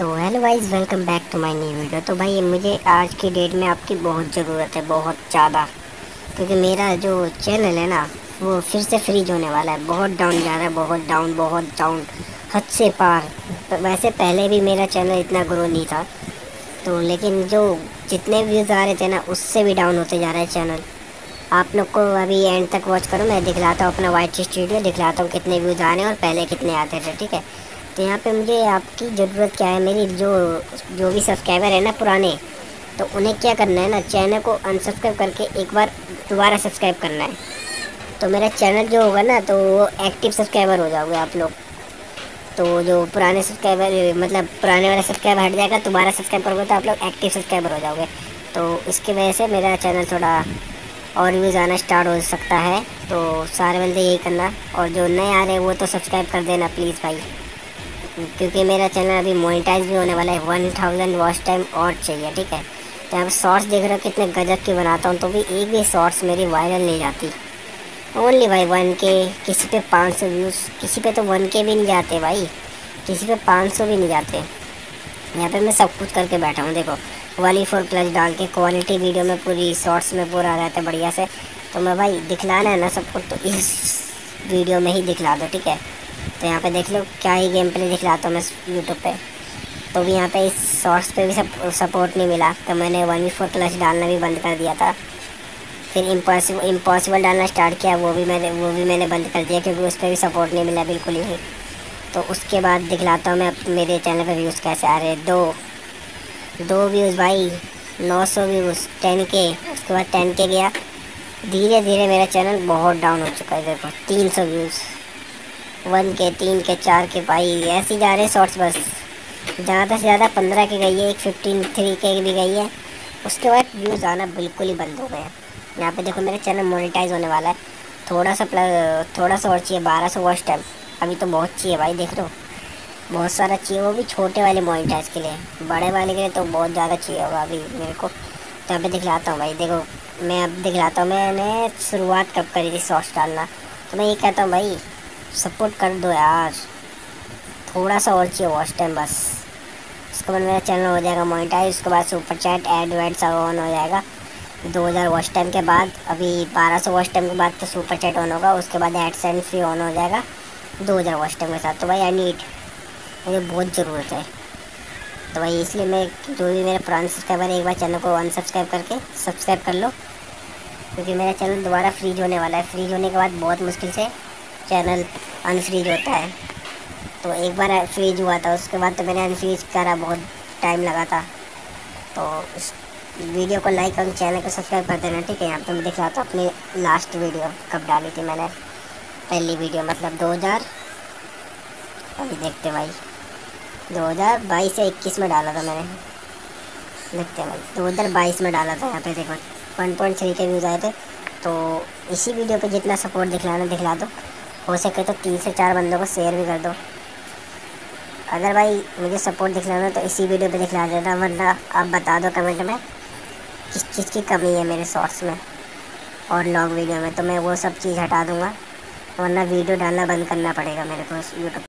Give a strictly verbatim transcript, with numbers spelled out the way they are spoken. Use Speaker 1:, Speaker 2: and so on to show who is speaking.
Speaker 1: तो hello guys, welcome back to my new video. तो भाई मुझे आज की डेट में आपकी बहुत ज़रूरत है, बहुत ज़्यादा। क्योंकि मेरा जो चैनल है ना, वो फिर से फ्रीज होने वाला है। बहुत डाउन जा रहा है, बहुत डाउन, बहुत डाउन, हद से पार। तो वैसे पहले भी मेरा चैनल इतना ग्रो नहीं था, तो लेकिन जो जितने व्यूज़ आ रहे थे ना, उससे भी डाउन होते जा रहा है चैनल। आप लोग को अभी एंड तक वॉच करो, मैं दिखलाता हूँ अपना वाइट स्टूडियो, दिखलाता हूँ कितने व्यूज़ आ रहे हैं और पहले कितने आते थे। ठीक है, तो यहाँ पे मुझे आपकी ज़रूरत क्या है, मेरी जो जो भी सब्सक्राइबर है ना पुराने, तो उन्हें क्या करना है ना, चैनल को अनसब्सक्राइब करके एक बार दोबारा सब्सक्राइब करना है। तो मेरा चैनल जो होगा ना, तो वो एक्टिव सब्सक्राइबर हो जाओगे आप लोग। तो जो पुराने सब्सक्राइबर, मतलब पुराने वाला सब्सक्राइबर हट जाएगा, दोबारा सब्सक्राइब करोगे तो आप लोग एक्टिव सब्सक्राइबर हो जाओगे। तो इसकी वजह से मेरा चैनल थोड़ा और व्यूज़ आना स्टार्ट हो सकता है। तो सारे बंदे यही करना, और जो नए आ रहे हैं वो तो सब्सक्राइब कर देना प्लीज़ भाई, क्योंकि मेरा चैनल अभी मोनेटाइज भी होने वाला है। वन थाउजेंड वॉच टाइम और चाहिए। ठीक है, तो यहाँ पर शॉर्ट्स देख रहे हो कितने गजब की बनाता हूँ, तो भी एक भी शॉर्ट्स मेरी वायरल नहीं जाती। ओनली भाई वन के, किसी पे पाँच सौ व्यूज़, किसी पे तो वन के भी नहीं जाते भाई, किसी पे पाँच सौ भी नहीं जाते। यहाँ पे मैं सब कुछ करके बैठा हूँ, देखो वाली फोर प्लस डाल के क्वालिटी वीडियो में पूरी शॉर्ट्स में पूरा रहता है बढ़िया से। तो मैं भाई दिखलाना है ना सब कुछ, तो इस वीडियो में ही दिखला दो। ठीक है, तो यहाँ पे देख लो क्या ही गेम प्ले दिखलाता हूँ मैं यूट्यूब पे। तो भी यहाँ पे इस शॉर्ट्स पे भी सब सपोर्ट नहीं मिला, तो मैंने वन वी फोर प्लस डालना भी बंद कर दिया था। फिर इम्पॉसिबल इम्पॉसिबल डालना स्टार्ट किया, वो भी मैंने वो भी मैंने बंद कर दिया, क्योंकि उस पर भी सपोर्ट नहीं मिला बिल्कुल ही। तो उसके बाद दिखलाता हूँ मैं अब मेरे चैनल पे व्यूज़ कैसे आ रहे हैं। दो दो व्यूज़ भाई, नौ सौ व्यूज़, टेन के, उसके बाद टेन के गया। धीरे धीरे मेरा चैनल बहुत डाउन हो चुका है। देखो तीन सौ व्यूज़, वन के, तीन के, चार के, भाई ऐसे ही जा रहे हैं शॉर्ट्स बस। ज़्यादा से ज़्यादा पंद्रह के गई है, एक फिफ्टीन थ्री के भी गई है। उसके बाद व्यूज़ आना बिल्कुल ही बंद हो गया। यहाँ पे देखो मेरा चैनल मोनेटाइज होने वाला है। थोड़ा सा प्लस, थोड़ा सा और चाहिए, बारह सौ वॉच टाइम। अभी तो बहुत चाहिए भाई, देख लो बहुत सारा चाहिए, वो भी छोटे वाले मोनेटाइज के लिए। बड़े वाले के लिए तो बहुत ज़्यादा चाहिए होगा अभी मेरे को। तो यहाँ पे दिखलाता हूँ भाई, देखो मैं अब दिखलाता हूँ मैंने शुरुआत कब करी थी शॉर्ट्स डालना। तो मैं ये कहता हूँ भाई सपोर्ट कर दो यार, थोड़ा सा और चाहिए वॉच टाइम बस। उसके बाद मेरा चैनल हो जाएगा मोनेटाइज। उसके बाद सुपर चैट, एड वेड सब ऑन हो जाएगा दो हज़ार वॉच टाइम के बाद। अभी बारह सौ वॉच टाइम के बाद तो सुपर चैट ऑन होगा, उसके बाद एडसेंस फ्री ऑन हो जाएगा दो हज़ार वॉच टाइम के साथ। तो भाई आई नीड, मुझे बहुत ज़रूरत है। तो भाई इसलिए मैं, जो भी मेरे पुराने सब्सक्राइबर है, एक बार चैनल को अनसब्सक्राइब करके सब्सक्राइब कर लो, क्योंकि मेरा चैनल दोबारा फ्रीज होने वाला है। फ्रीज होने के बाद बहुत मुश्किल से चैनल अनफ्रीज होता है। तो एक बार फ्रीज हुआ था, उसके बाद तो मैंने अनफ्रीज करा, बहुत टाइम लगा था। तो इस वीडियो को लाइक और चैनल को सब्सक्राइब कर देना। ठीक है, यहाँ पे मैं दिखलाता हूँ अपनी लास्ट वीडियो कब डाली थी मैंने। पहली वीडियो मतलब दो हज़ार, अभी देखते भाई, दो हज़ार बाईस या इक्कीस में डाला था मैंने। देखते भाई दो हज़ार बाईस में डाला था। यहाँ पे देखो वन पॉइंट थ्री के व्यूज़ आए थे। तो इसी वीडियो पे जितना सपोर्ट दिखलाना दिखला दो, हो सके तो तीन से चार बंदों को शेयर भी कर दो। अगर भाई मुझे सपोर्ट दिखलाना तो इसी वीडियो पे दिखला देना, वरना आप बता दो कमेंट में किस चीज़ की कमी है मेरे शॉर्ट्स में और लॉन्ग वीडियो में, तो मैं वो सब चीज़ हटा दूँगा, वरना वीडियो डालना बंद करना पड़ेगा मेरे को यूट्यूब।